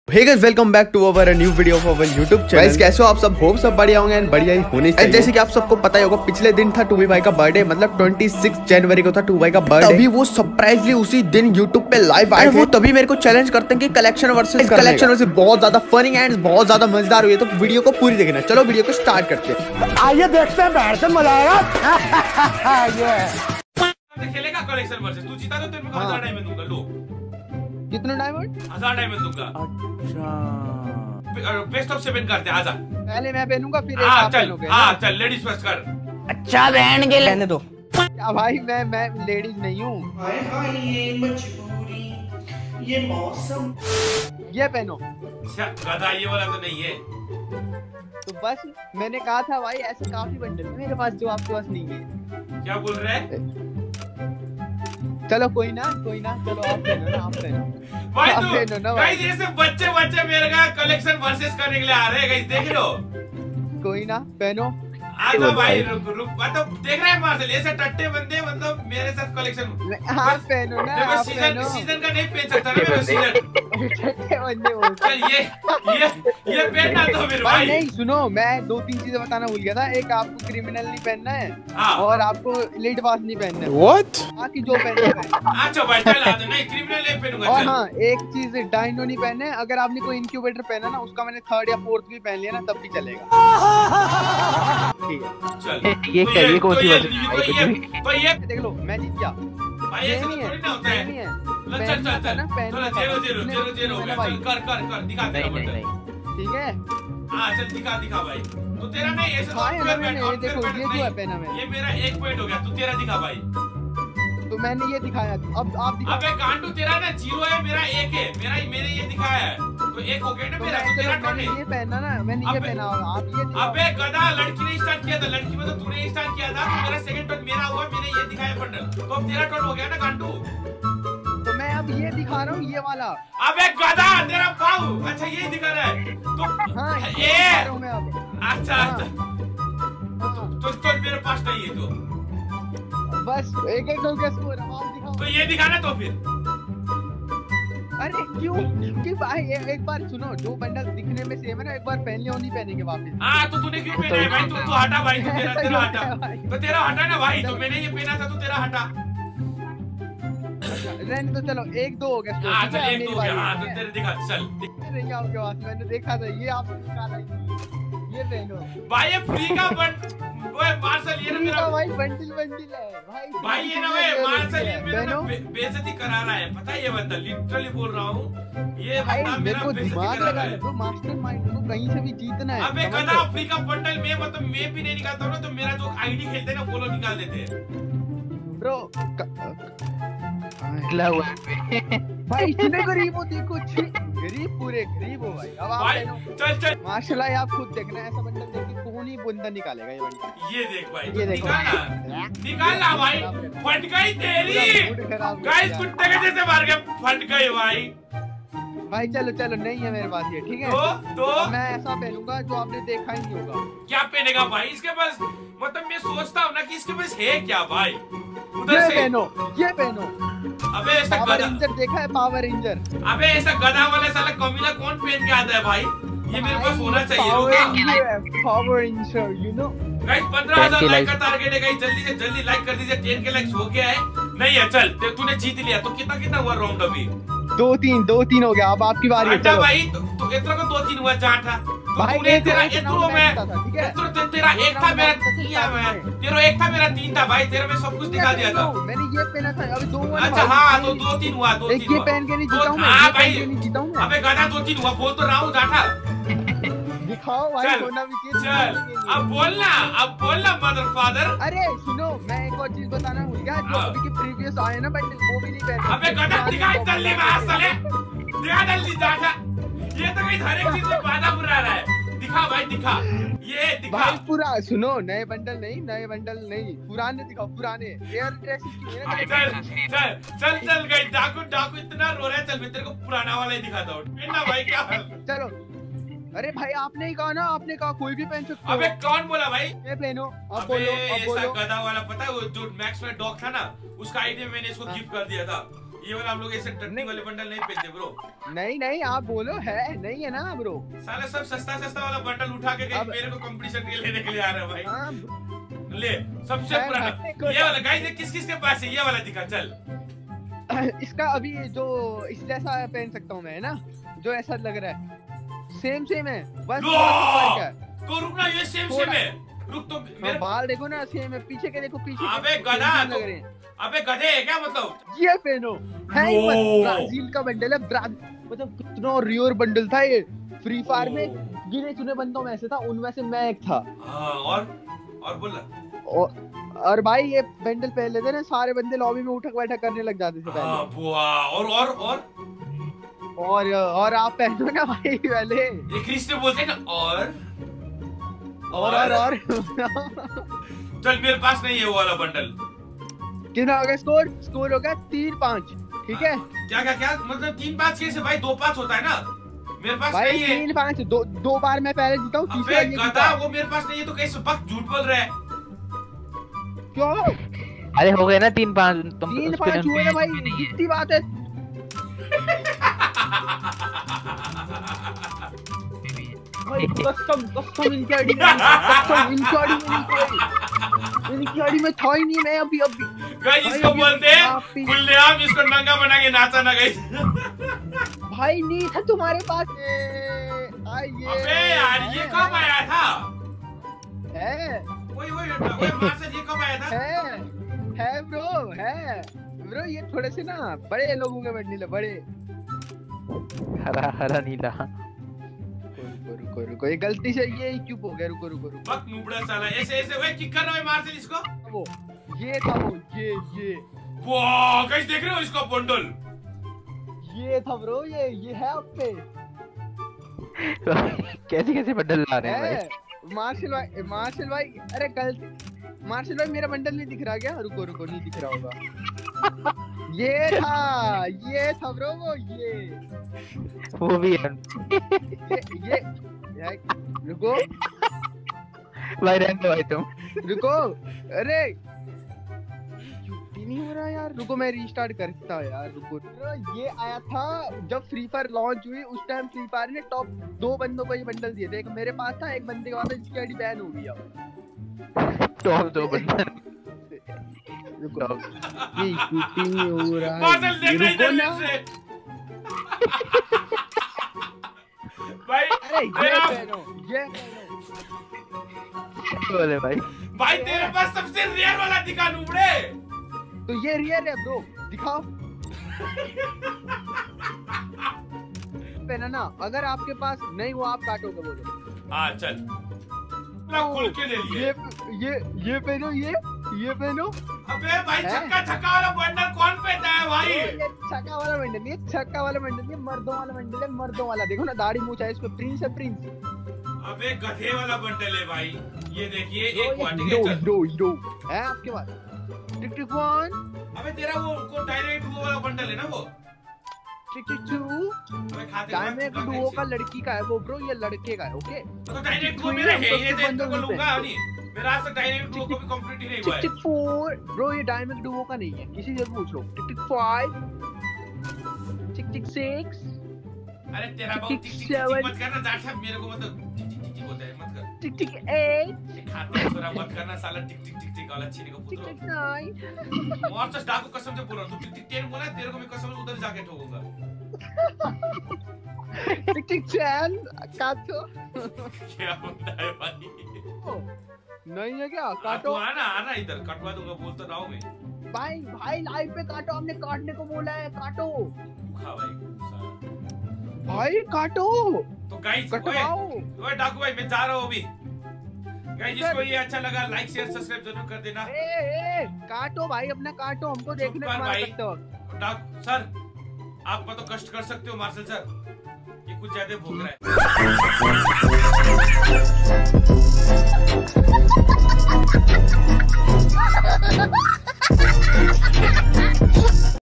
Hey guys, welcome back to our new video of our YouTube channel. Guys कैसे हो आप सब? Hope सब बढ़िया होंगे एंड बढ़िया ही होने चाहिए। जैसे कि आप सबको पता ही होगा, पिछले दिन था टूबी भाई का बर्थडे, मतलब 26 जनवरी को था टूबी भाई का बर्थडे। तभी वो सरप्राइजली उसी दिन YouTube पे लाइव आए थे। तभी मेरे को चैलेंज करते हैं कि कलेक्शन वर्सेस बहुत ज्यादा फनी एंड बहुत ज्यादा मजेदार हुई है, तो वीडियो को पूरी देखना। चलो वीडियो को स्टार्ट करते हैं, आइए देखते हैं, बैठ से मजा आएगा। खेलेगा कलेक्शन वर्सेस, तू जीता तो तेरे को 1000 डायमंड दूंगा। लो कितना डायमंड? 1000 डायमंड दूंगा। अच्छा बेस्ट ऑफ 7 करते हैं। आजा पहले मैं पहनूंगा फिर आप पहनोगे। चल लेडीज फर्स्ट कर। अच्छा बहन के लेने दो। क्या भाई, मैं लेडीज नहीं हूँ। हाय हाय ये मजबूरी, ये मौसम। ये पहनो। गधा ये वाला तो नहीं है। तो बस मैंने कहा था भाई, ऐसे काफी बंडल है मेरे पास जो आपके पास नहीं है। क्या बोल रहे हैं? चलो कोई ना, चलो आप पहनो ना, आप पहनो भाई। आप तू पहनो ना गाइस, ऐसे बच्चे मेरे का कलेक्शन वर्सेस करने के लिए आ रहे हैं गाइस, देख लो। कोई ना, पहनो। आजा भाई, रुक मतलब देख रहे हैं मार्शल, ऐसे टट्टे बंदे मतलब मेरे साथ कलेक्शन। आप पहनो ना, आप पहनो। सीजन का नहीं पहन सकता ना मैं सीजन। टट्टे बंदे बोल। चल ये पहनना तो मेरे भाई। नहीं सुनो, मैं 2-3 चीजें बताना भूल गया था। एक, आपको क्रिमिनल नहीं पहनना है और आपको एलीट पास नहीं पहनना है। What? बाकी जो पहनना है। अच्छा भाई चल आ, नहीं क्रिमिनल नहीं पहनूंगा। और हाँ, एक चीज डायनो नहीं पहनना है। अगर आपने कोई इंक्यूबेटर पहना ना, उसका मैंने 3rd या 4th भी पहन लिया ना, तब भी चलेगा। ठीक है चल। ये कौन सी बात तो ये देख लो, मैं जीत गया भाई। ऐसे तो थोड़ी ना होता है। चल चलो 0 हो गया। चल कर दिखा तेरा बंडल। ठीक है, हां चल दिखा भाई। तो तेरा नहीं ऐसे तो देखो ये जो है पहना मैंने, ये मेरा 1 पॉइंट हो गया। तू तेरा दिखा भाई। तो मैंने ये दिखाया, अब आप दिखा। अबे कांटू तेरा ना 0 है, मेरा 1 है। मैंने ये दिखाया है तो 1 हो गया ना मेरा। तो तेरा टर्न है। ये पहना ना, मैंने ये पहना, आप ये। अबे गधा, लड़की ने स्टार्ट किया था, लड़की में तो तूने स्टार्ट किया था। तो मेरा सेकंड टर्न मेरा हुआ, मैंने ये दिखाया बंडल। तो अब तेरा टर्न हो गया ना कांटू। तो मैं अब ये दिखा रहा हूँ, ये वाला। अबे गधा तेरा पाऊ, अच्छा ये दिखा रहा है तो हाँ, ये मैं अब। अच्छा तो मेरे पास नहीं है। तो बस एक हो गया स्कोर। अब आप दिखाओ। तो ये दिखाना तो फिर। अरे क्यों भाई, एक बार सुनो, जो बंडल दिखने में सेम है ना, एक बार पहन लिया, नहीं पहनेंगे वापस। हाँ तो तूने क्यों पहना है भाई? तू हटा भाई, तू तेरा हटा। तो तेरा हटा ना भाई, तो मैंने ये पहना था तो तेरा हटा। रहने तो, चलो 1-2 हो गया। हाँ चल 1-2 हो गया। हाँ तो तेरे दिखा चल। नहीं आपके पास, मैंने देखा था ये आपने निकाला। ये पहनो भाई, ये फ्री का मार्शल, ये ना मेरा भाई बंडल है भाई। ये ना भाई मार्शल, ये मेरा बेइज्जती करा रहा है, पता है ये बंदा। लिटरली बोल रहा हूँ, ये बंदा मेरा बेइज्जती करा रहा है। ब्रो, मास्टरमाइंड को कहीं से भी जीतना है। अबे गधा, फ्री का बंडल में मतलब मैं भी नहीं निकालता हूँ ना, तो मेरा जो आईडी खेलते हैं ना वो लोग निकाल देते हैं ब्रो। भाई इतने गरीब हो, देखो गरीब, पूरे गरीब हो भाई। अब आप चल माशाल्लाह, आप खुद देखना, ऐसा बंडल देख के कौन ही बंदा निकालेगा ये बंडल। ये देख भाई, ये देखो, निकालना भाई। फट गई तेरी गाइस, कुत्ते के जैसे मार के फट गई भाई। चलो नहीं है मेरे पास ये, ठीक है। तो मैं ऐसा पहनूंगा जो आपने देखा ही नहीं होगा। क्या पहनेगा भाई? इसके पास मतलब मैं सोचता हूँ ना कि इसके पास है क्या भाई। उधर से ये पहनो। अबे ऐसा पावर रेंजर देखा है? Power ranger. अबे ऐसा गधा वाला साला कमीना कौन पहन के आता है भाई? ये मेरे पास होना चाहिए। Power ranger, you know guys. 15,000 like का टारगेट है गाइस, जल्दी से जल्दी लाइक कर दीजिए। 10 के लाइक्स हो गया है। नहीं है, चल तूने जीत लिया। तो कितना हुआ राउंड अभी? 2-3 हो गया। अब आपकी बारी है। चलो भाई, तो इतना को 2-3 हुआ, 4 था। भाई तेरा इत्रो में, तेरा 1 था, मेरा 3 था। तेरा 1 था, मेरा 3 था भाई। तेरा मैं सब कुछ दिखा दिया था। मैंने ये पहना था, अभी 2 हुआ। अच्छा हाँ, तो 2-3 हुआ। 2-3 ये पहन के नहीं जीता हूं मैं। हाँ भाई, अबे गधा 2-3 हुआ। बोल तो रहा हूँ, जाटा दिखाओ भाई, होना भी चाहिए। चल अब बोलना मदर फादर। अरे सुनो, मैं एक और चीज बताना भूल गया। जो अभी के प्रीवियस आए ना बंडल, वो भी नहीं पहने। अबे गधा दिखा जल्दी में साले, दिखा जल्दी जाटा। ये तो कहीं हर एक चीज में बाधा बुरा रहा है। दिखा भाई, दिखा, ये दिखा भाई पूरा। सुनो, नए बंडल नहीं, पुराने दिखाओ, पुराने एयर ड्रेस की। चल गई। डाकू इतना रो रहा है। चल मैं तेरे को पुराना वाला ही दिखाता हूँ ना भाई। क्या चलो। अरे भाई आपने ही कहा ना, आपने कहा कोई भी पहन सकता है। अबे कौन बोला भाई? ये पहनो। अब बोलो, अब बोलो। गधा वाला पता है वो जो मैक्स में डॉग था ना, उसका आईडी मैंने इसको गिफ्ट कर दिया था। ये वाला हम लोग ऐसे टट्टी वाले बंडल नहीं पहनते ब्रो। नहीं आप बोलो है नहीं है ना ब्रो। साले सब सस्ता वाला बंडल उठा के गई मेरे को कंपटीशन के लिए लेने के लिए आ रहा है भाई। ले सबसे पुराना ये वाला गाइस किस के पास है ये वाला दिखा चल। इसका अभी जो इस जैसा पहन सकता हूँ मैं है ना जो ऐसा लग रहा है सेम है बस फर्क है। तो रुकना ये सेम है रुक तो मेरे बाल देखो ना सेम है पीछे के देखो पीछे। अबे गधा अबे गधे है क्या मतलब ये पहनो है ब्राजील का बंडल है मतलब कितना रियर बंडल था ये फ्री फायर में गिने चुने बंदों में से था उनमें से मैं एक था। और बोल और भाई ये बंडल पहन लेते ना सारे बंदे लॉबी में उठक बैठक करने लग जाते थे पहले। और आप पहनो ना भाई पहले ये क्रिस बोलते ना और चल मेरे पास नहीं है वो वाला बंडल। कितना हो गया स्कोर हो गया 3-5 ठीक है। क्या मतलब 3-5 कैसे भाई 2-5 होता है ना मेरे पास भाई नहीं है 3-5 दो बार मैं पहले जीता हूँ तीसरा ये जीता। वो मेरे पास नहीं है तो कैसे बक झूठ बोल रहा है क्यों? अरे हो गए ना 3-5 3-5 हुए ना भाई कितनी बात है। कस्टम इनकी आईडी में था ही नहीं। मैं अभी गाइस इसको बोलते हैं खुलेआम इसको नंगा बना के नाचा ना गाइस। भाई नहीं था तुम्हारे पास। अबे यार ये कब आया था? वही मार्शल ये कब आया था? है ब्रो ये थोड़े से ना बड़े लोगों के बंडल बड़े हरा नीला। रुको ये गलती से ये क्यों हो गया। रुको बक नुबड़ा साला ऐसे वे किक कर रहा है मार्शल इसको। वो ये था वो ये वाह गाइस देख रहे हो इसका बंडल ये था ब्रो ये है आप पे। कैसे बंडल ला रहे हैं भाई मार्शल भाई अरे गलती मार्शल भाई मेरा बंडल नहीं दिख रहा क्या? रुको नहीं दिख रहा होगा। ये था ब्रो वो भी है ये रुको भाई रहने दो भाई तुम रुको। अरे नहीं हो रहा यार रुको मैं रीस्टार्ट करता हूँ यार रुको। ये आया था जब फ्री फायर लॉन्च हुई उस टाइम फ्री फायर ने टॉप 2 बंदों को ये बंडल दिए थे। एक मेरे पास था एक बंदे के पास जिसकी आईडी बैन हो गई अब। टॉप 2 बंदल रुको ये शूटिंग हो रहा है रुको ना भाई। अरे ये बोले भाई तेरे पास सबसे रेयर वाला दिखा नुबड़े। तो ये रियल है ब्रो दिखाओ। पहना ना अगर आपके पास नहीं वो आप काटोगे बोलो। हाँ चल खुल के ले लिए ये पहनो ये पहनो। अबे भाई छक्का वाला बंडल कौन पहनता है भाई? ये छक्का वाला बंडल नहीं छक्का वाला बंडल नहीं मर्दों वाला बंडल है मर्दों वाला। देखो ना दाढ़ी मूंछ है इसमें प्रिंस है प्रिंस। अबे गधे वाला बंडल है भाई ये देखिए एक हीरो है आपके पास टिक 1। अबे तेरा वो डायरेक्ट वो वाला बंडल है ना वो टिक 2। डायरेक्ट डुओ का लड़की का है वो ब्रो ये लड़के का है ओके। तो डायरेक्ट वो मेरा है ये देखो को लूंगा नहीं मेरा आज तक डायरेक्ट डुओ को भी कंप्लीट ही नहीं हुआ है। टिक 4 ब्रो ये डायरेक्ट डुओ का नहीं है किसी से पूछ लो। टिक 5 टिक 6। अरे तेरा बहुत टिक मत करना जाट मेरे को मतलब टिक होता है मत कर। टिक 8 खाता थोड़ा मत करना साला टिक वाला छीने को पुत्रो। टिक 9 और तो डाकू कसम से बोल रहा हूं तू टिक 10 बोला तेरे को मैं कसम से उधर जाके ठोकूंगा। टिक 10 काटो क्या होता है भाई? नहीं है क्या काटो आना इधर कटवा दूंगा बोलता रहा हूं मैं। भाई लाइव पे काटो हमने काटने को बोला है काटो। खा भाई काटो तो गाइस कटवाओ। ओए डाकू भाई मैं जा रहा हूं अभी। गाइस जिसको ये अच्छा लगा लाइक शेयर सब्सक्राइब जरूर कर देना। काटो भाई अपना काटो हमको देखने को मत सकते हो। सर आप तो कष्ट कर सकते हो मार्शल सर ये कुछ ज्यादा भूख रहा है।